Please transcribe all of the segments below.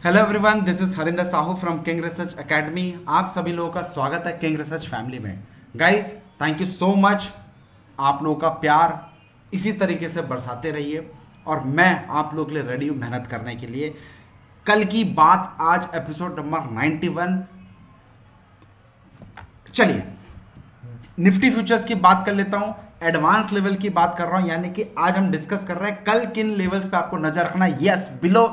Hello everyone, this is Harinder Sahu from King Research Academy. आप सभी लोगों का स्वागत है किंग रिसर्च फैमिली में। Guys, thank you so much. आप लोगों का प्यार इसी तरीके से बरसाते रहिए और मैं आप लोगों के लिए रेडी हूँ मेहनत करने के लिए। कल की बात आज एपिसोड नंबर 91। चलिए निफ्टी फ्यूचर्स की बात कर लेता हूं। एडवांस लेवल की बात कर रहा हूं, यानी कि आज हम डिस्कस कर रहे हैं कल किन लेवल्स पे आपको नजर रखना है। Yes, below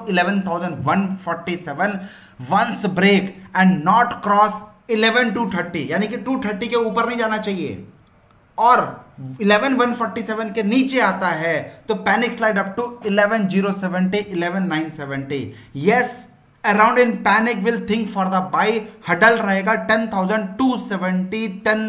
11,147 once break and not cross 11,230, यानी कि 230 के ऊपर नहीं जाना चाहिए और 11,147 के नीचे आता है तो panic slide up to 11,070, 11,970। Yes, around in panic will think for the buy. Hurdle रहेगा 10,270,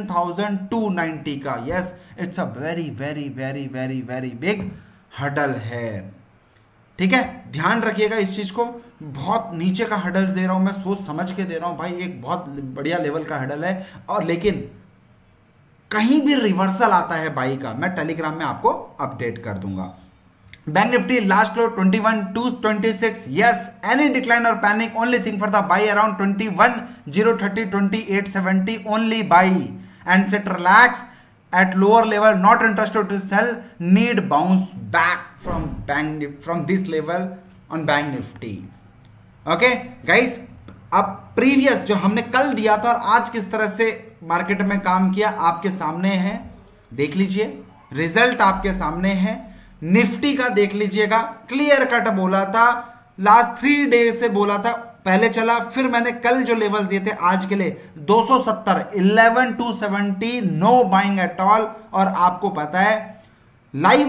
10,290 का। Yes, it's a very very very very very big hurdle है। ठीक है, ध्यान रखिएगा इस चीज को। बहुत नीचे का हडल्स दे रहा हूं मैं, सोच समझ के दे रहा हूं भाई। एक बहुत बढ़िया लेवल का हडल है और लेकिन कहीं भी रिवर्सल आता है बाई का, मैं टेलीग्राम में आपको अपडेट कर दूंगा। Bank Nifty last low 21,226। Yes, any decline और panic only thing for the buy around 21,030, 2870 only buy and sit relax at lower level, not interested to sell, need bounce back from this level on bank nifty. Okay guys, अब previous जो हमने कल दिया था और आज किस तरह से मार्केट में काम किया आपके सामने है, देख लीजिए। रिजल्ट आपके सामने है। निफ्टी का देख लीजिएगा, क्लियर कट बोला था, लास्ट 3 डेज से बोला था, पहले चला, फिर मैंने कल जो लेवल दिए थे आज के लिए 270, 11,270, नो बाइंग एट ऑल। और आपको पता है लाइव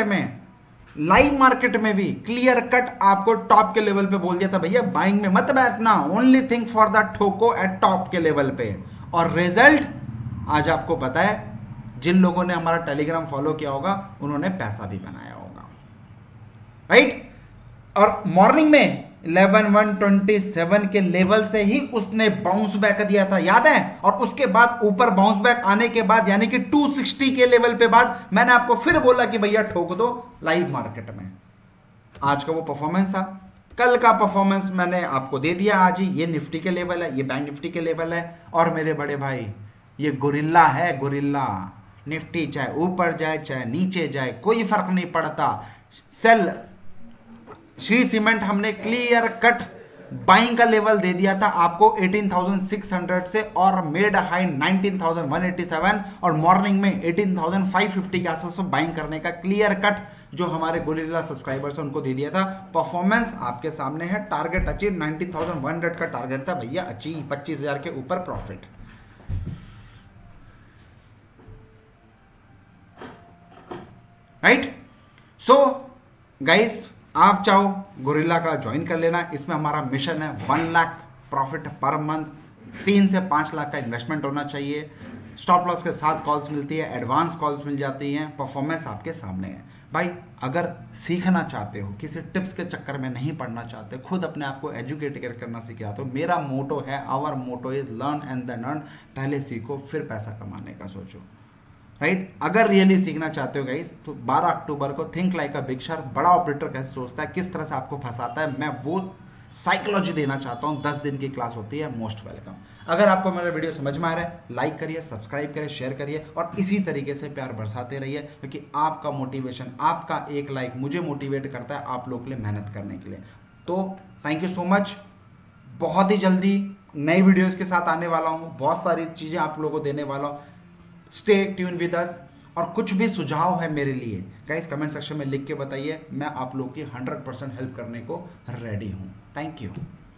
मार्केट में भी क्लियर कट आपको टॉप के लेवल पे बोल दिया था, भैया बाइंग में मत बैठना, ओनली थिंक फॉर द ठोको एट टॉप के लेवल पे। और रिजल्ट आज आपको पता है, जिन लोगों ने हमारा टेलीग्राम फॉलो किया होगा उन्होंने पैसा भी बनाया होगा, राइट। और मॉर्निंग में 11,127 के लेवल से ही उसने बाउंस बैक दिया था, याद है। और उसके बाद ऊपर बाउंस बैक आने के बाद यानी कि 260 के लेवल पे बाद मैंने आपको फिर बोला कि भैया ठोक दो लाइव मार्केट में। आज का वो परफॉर्मेंस था। कल का परफॉर्मेंस मैंने आपको दे दिया आज ही। ये निफ्टी के लेवल है, ये बैंक निफ्टी के लेवल है। और मेरे बड़े भाई, ये गोरिल्ला है, गोरिल्ला। निफ्टी चाहे ऊपर जाए चाहे नीचे जाए कोई फर्क नहीं पड़ता। सेल श्री सीमेंट हमने क्लियर कट बाइंग का लेवल दे दिया था आपको 18,600 से और मेड हाई 19,187 और मॉर्निंग में 18,550 के आसपास बाइंग करने का क्लियर कट जो हमारे गोरिल्ला सब्सक्राइबर्स हैं उनको दे दिया था। परफॉर्मेंस आपके सामने है। टारगेट अचीव 19,100 का टारगेट था भैया, अचीव 25,000 के ऊपर प्रॉफिट। राइट। सो गाइस, आप चाहो गोरिल्ला का ज्वाइन कर लेना। इसमें हमारा मिशन है 1 लाख प्रॉफिट पर मंथ, 3 से 5 लाख का इन्वेस्टमेंट होना चाहिए। स्टॉप लॉस के साथ कॉल्स मिलती है, एडवांस कॉल्स मिल जाती हैं, परफॉर्मेंस आपके सामने है। भाई अगर सीखना चाहते हो, किसी टिप्स के चक्कर में नहीं पढ़ना चाहते, खुद अपने आप को एजुकेट करना सीख जाते हो, मेरा मोटो है, our motto is learn and then earn. पहले सीखो फिर पैसा कमाने का सोचो, राइट। अगर रियली सीखना चाहते हो गाइस तो 12 अक्टूबर को think like a big shark, बड़ा ऑपरेटर कैसे सोचता है, किस तरह से आपको फंसाता है, मैं वो साइकोलॉजी देना चाहता हूं। 10 दिन की क्लास होती है, मोस्ट वेलकम। अगर आपको मेरा वीडियो समझ में आ रहा है, लाइक करिए, सब्सक्राइब करिए, शेयर करिए और इसी तरीके से प्यार बरसाते रहिए, क्योंकि आपका मोटिवेशन, आपका एक लाइक मुझे मोटिवेट करता है आप लोग के लिए मेहनत करने के लिए। तो थैंक यू सो मच। बहुत ही जल्दी नई वीडियोज के साथ आने वाला हूँ, बहुत सारी चीज़ें आप लोगों को देने वाला हूँ। Stay tune with us. और कुछ भी सुझाव है मेरे लिए गाइस कमेंट सेक्शन में लिख के बताइए, मैं आप लोग की 100% हेल्प करने को रेडी हूं। Thank you.